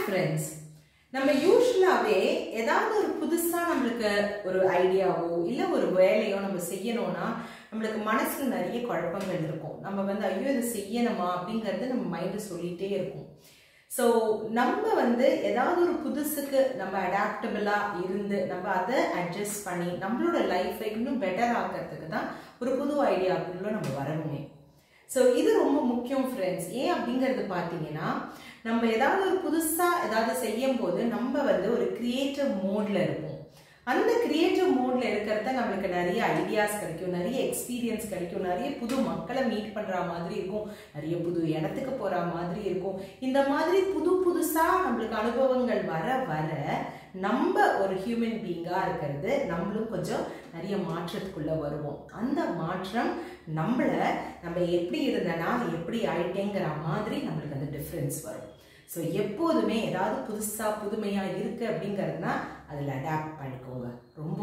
Friends, நம்ம யூஸ்வலாகவே ஏதாவது ஒரு புதுசாக நம்மளுக்கு ஒரு ஐடியாவோ இல்லை ஒரு வேலையோ நம்ம செய்யணும்னா நம்மளுக்கு மனசில் நிறைய குழப்பங்கள் இருக்கும். நம்ம வந்து ஐயோ இது செய்யணுமா அப்படிங்கிறது நம்ம மைண்டு சொல்லிகிட்டே இருக்கும். ஸோ நம்ம ஏதாவது ஒரு புதுசுக்கு நம்ம அடாப்டபிளாக இருந்து நம்ம அதை அட்ஜஸ்ட் பண்ணி நம்மளோட லைஃப்பை இன்னும் பெட்டர் ஆக்கிறதுக்கு தான் ஒரு புது ஐடியாக்குள்ள நம்ம வரணுமே. ஸோ இது ரொம்ப முக்கியம் ஃப்ரெண்ட்ஸ். ஏன் அப்படிங்கிறது பார்த்தீங்கன்னா, நம்ம ஏதாவது ஒரு புதுசாக ஏதாவது செய்யும் போது நம்ம ஒரு கிரியேட்டிவ் மோட்ல இருப்போம். அந்த கிரியேட்டிவ் மோட்ல இருக்கிறத நம்மளுக்கு நிறைய ஐடியாஸ் கிடைக்கும், நிறைய எக்ஸ்பீரியன்ஸ் கிடைக்கும், நிறைய புது மக்களை மீட் பண்ற மாதிரி இருக்கும், நிறைய புது இடத்துக்கு போற மாதிரி இருக்கும். இந்த மாதிரி புதுசா நம்மளுக்கு அனுபவங்கள் வர வர நம்ம ஒரு ஹியூமன் பீயிங்கா இருக்கிறது நம்மளும் கொஞ்சம் நிறைய மாற்றத்துக்குள்ள வருவோம். அந்த மாற்றம் நம்ம எப்படி இருந்தனா எப்படி ஆயிட்டேங்கிற மாதிரி நம்மளுக்கு அந்த டிஃப்ரென்ஸ் வரும். ஸோ எப்போதுமே ஏதாவது புதுசா புதுமையா இருக்கு அப்படிங்கிறதுனா அதில் அடாப்ட் பண்ணிக்கோங்க. ரொம்ப